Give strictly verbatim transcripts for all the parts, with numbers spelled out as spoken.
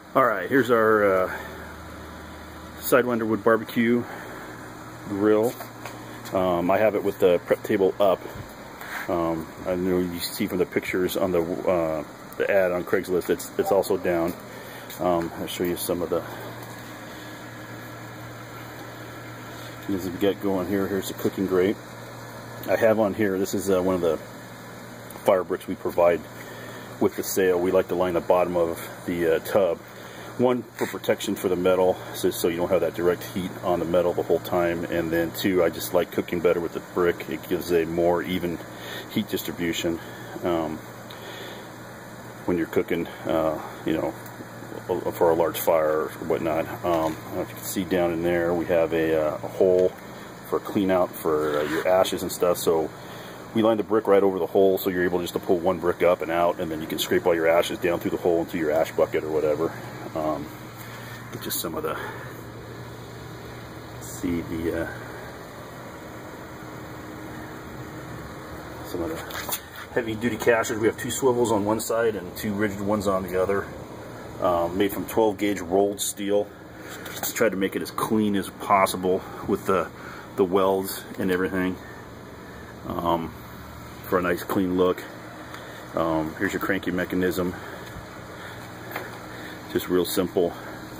Alright, here's our uh, Sidewinder wood barbecue grill. Um, I have it with the prep table up. Um, I know you see from the pictures on the uh, the ad on Craigslist, it's it's also down. Um, I'll show you some of the things we get going here. Here's the cooking grate. I have on here, this is uh, one of the fire bricks we provide with the sale. We like to line the bottom of the uh, tub. One, for protection for the metal, so, so you don't have that direct heat on the metal the whole time, and then two, I just like cooking better with the brick. It gives a more even heat distribution um, when you're cooking, uh, you know, for a large fire or whatnot. Um, I don't know if you can see down in there, we have a, uh, a hole for clean out for uh, your ashes and stuff. So we line the brick right over the hole, so you're able just to pull one brick up and out, and then you can scrape all your ashes down through the hole into your ash bucket or whatever. Um, get just some of the, see the, uh, some of the heavy duty cashers. We have two swivels on one side and two rigid ones on the other, um, made from twelve gauge rolled steel. Just tried to make it as clean as possible with the, the welds and everything, um, for a nice clean look. Um, here's your cranking mechanism. Just real simple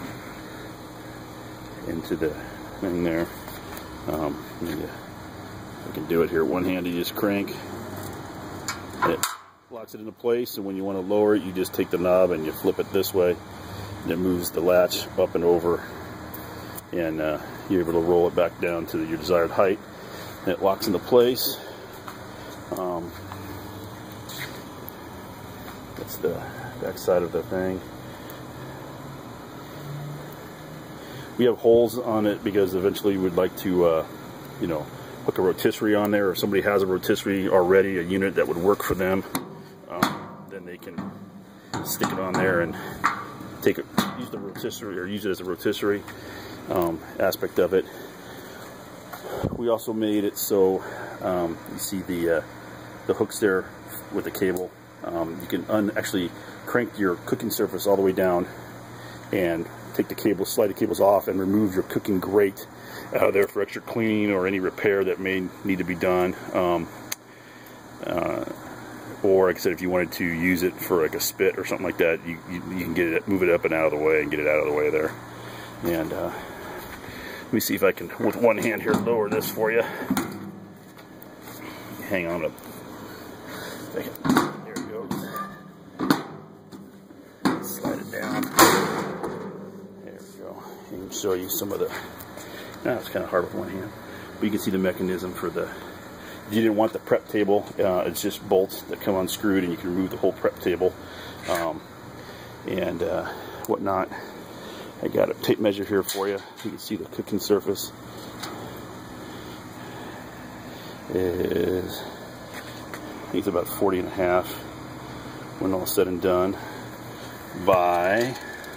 into the thing there. Um, I can do it here one hand. You just crank, and it locks it into place, and when you want to lower it, you just take the knob and you flip it this way, and it moves the latch up and over, and uh, you're able to roll it back down to your desired height, and it locks into place. Um, that's the back side of the thing. We have holes on it because eventually we'd like to, uh, you know, hook a rotisserie on there, or if somebody has a rotisserie already, a unit that would work for them, um, then they can stick it on there and take it, use the rotisserie, or use it as a rotisserie um, aspect of it. We also made it so um, you see the uh, the hooks there with the cable. Um, you can un actually crank your cooking surface all the way down and take the cable, slide the cables off, and remove your cooking grate out of there for extra cleaning or any repair that may need to be done. Um, uh, or, like I said, if you wanted to use it for like a spit or something like that, you, you, you can get it, move it up and out of the way, and get it out of the way there. And uh, let me see if I can, with one hand here, lower this for you. Hang on a second. There it goes. Slide it down. I can show you some of the, now it's kind of hard with one hand, but you can see the mechanism for the, if you didn't want the prep table, uh, it's just bolts that come unscrewed, and you can remove the whole prep table um, and uh, whatnot. I got a tape measure here for you. You can see the cooking surface is, I think it's about forty and a half when all said and done, by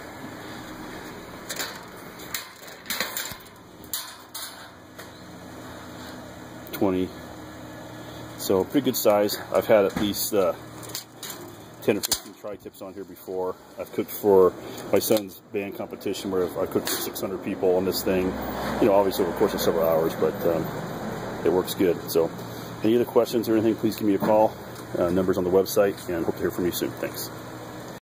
twenty, so pretty good size. I've had at least uh, ten or fifteen tri-tips on here before. I've cooked for my son's band competition where I cooked for six hundred people on this thing, you know, obviously over the course of several hours, but um, it works good. So any other questions or anything, please give me a call. Uh, numbers on the website, and hope to hear from you soon. Thanks.